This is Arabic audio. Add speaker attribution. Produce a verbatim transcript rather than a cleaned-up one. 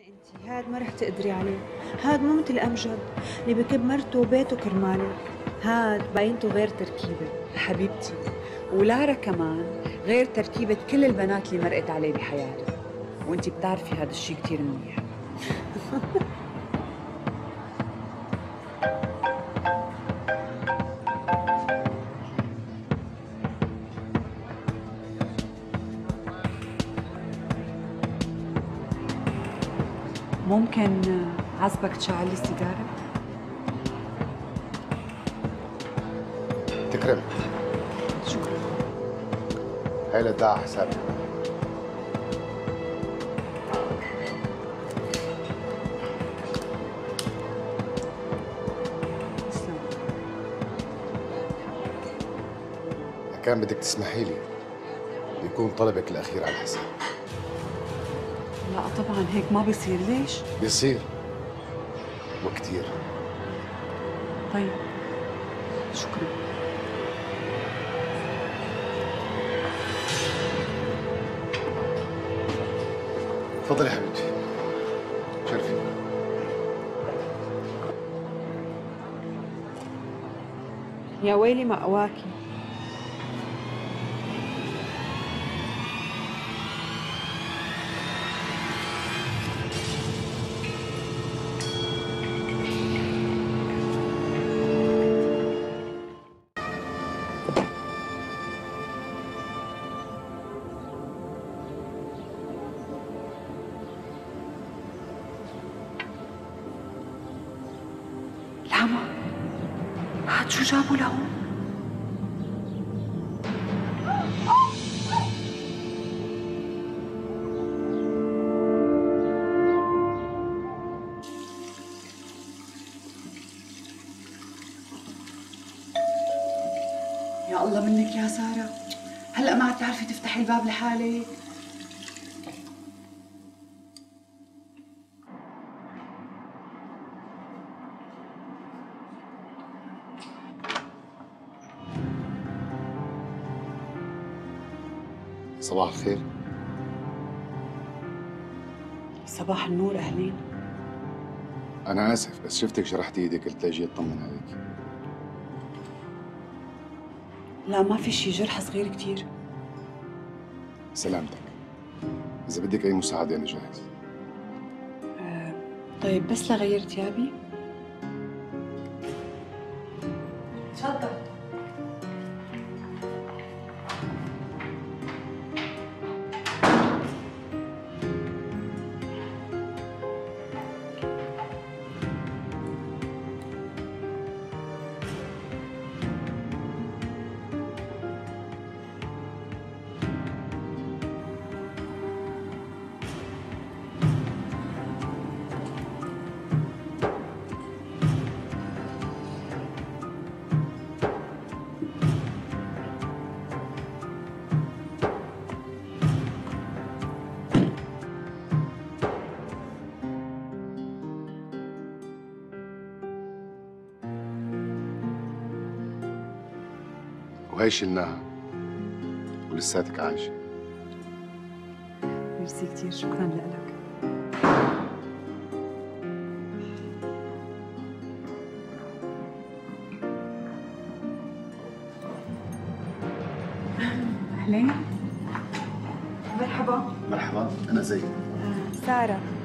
Speaker 1: انتي هاد ما رح تقدري عليه. هاد مو مثل امجد اللي بكب مرته وبيته كرماله. هاد باينته غير تركيبه.
Speaker 2: حبيبتي، ولارا كمان غير تركيبة كل البنات اللي مرقت عليه بحياته، وانتي بتعرفي هذا الشيء كتير منيح. ممكن عزبك تشعل لي السيجارة؟
Speaker 3: تكرم.
Speaker 2: شكرا.
Speaker 3: هاي لداع حسابي.
Speaker 2: تسلم.
Speaker 3: كان بدك تسمحي لي يكون طلبك الأخير على الحساب.
Speaker 2: لا طبعا هيك ما بيصير. ليش؟
Speaker 3: بيصير وكتير.
Speaker 2: طيب شكرا.
Speaker 3: تفضلي حبيبتي، شرفي.
Speaker 1: يا ويلي مأواكي.
Speaker 2: لاما، هاد شو جابوا لهون؟ يا الله منك يا سارة، هلأ ما عاد تعرفي تفتحي الباب لحالك.
Speaker 3: صباح الخير.
Speaker 2: صباح النور، أهلين.
Speaker 3: أنا آسف بس شفتك شرحتي إيدك قلت لأجي أطمن عليك.
Speaker 2: لا ما في شي، جرح صغير كتير.
Speaker 3: سلامتك. إذا بدك أي مساعدة أنا جاهز.
Speaker 2: آه طيب بس لغير ثيابي. تفضل.
Speaker 3: وهي شلناها ولساتك عايشة.
Speaker 2: ميرسي كتير، شكرا لك. أهلين. مرحبا.
Speaker 3: مرحبا، أنا زيد.
Speaker 1: سارة.